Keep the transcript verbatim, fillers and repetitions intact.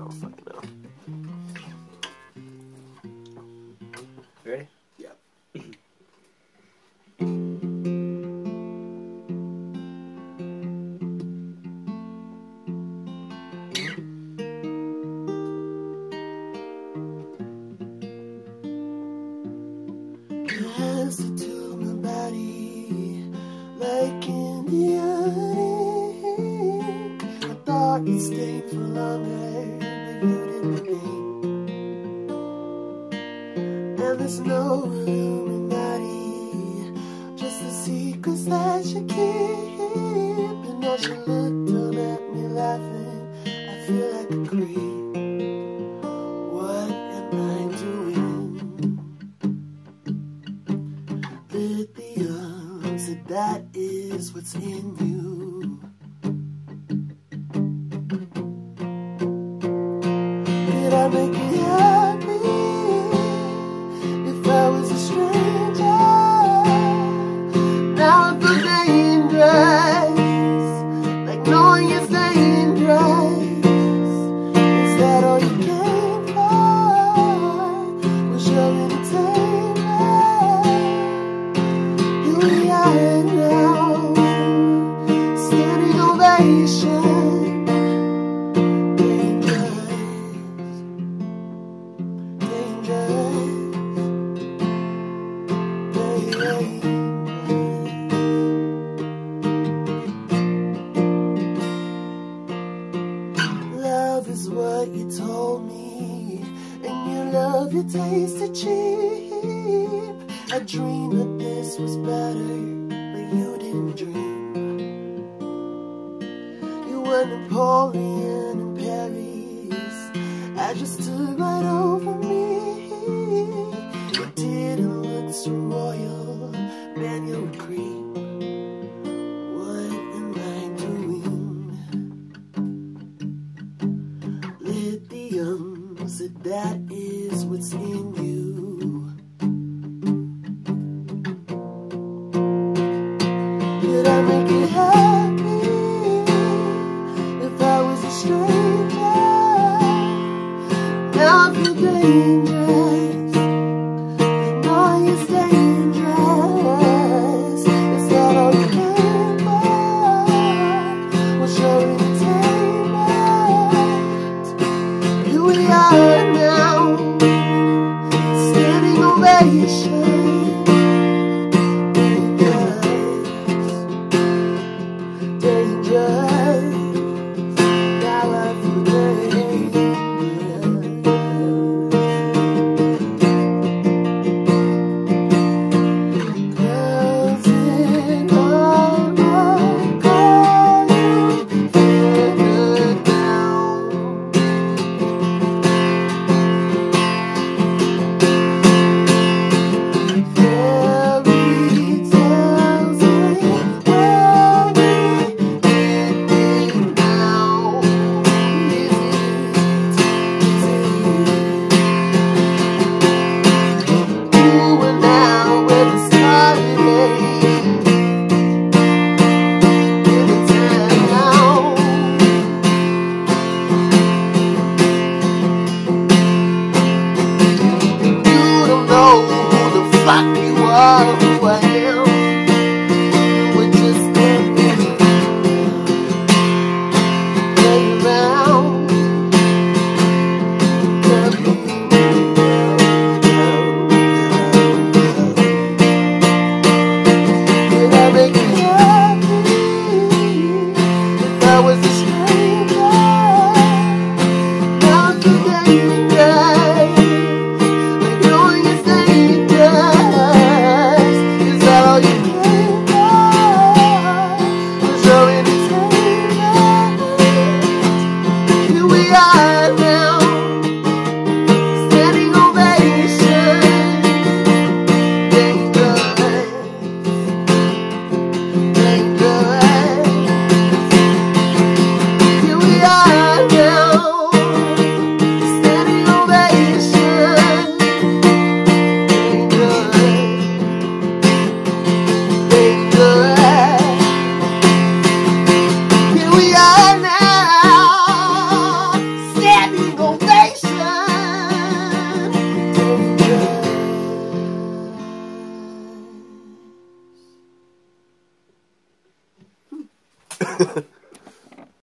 don't fucking know. Ready? Yep. Answer to my body like Indian ink. I thought you'd stay for longer, but you didn't. And there's no Illuminati, just the secrets that you keep. And as you look down at me laughing, I feel like a creep. What am I doing? Lithium, so that is what's in you. Did I make you happy? If I was a stranger, now I feel dangerous, like knowing it's dangerous. Is that all you came for? Was your entertainment? Here we are now, standing ovation. Love is what you told me, and your love, you tasted cheap. I dreamed that this was better, but you didn't dream. You were Napoleon in Paris, I just stood right over me. You didn't look so royal, man, you're a creep. What am I doing? Lithium, so that is what's in you. Did I make you happy? If I was a stranger, now I feel dangerous, and knowing it's dangerous. Is that all you came for? Was your entertainment? Here we are now, standing ovation. Dangerous, dangerous. Now I feel dangerous.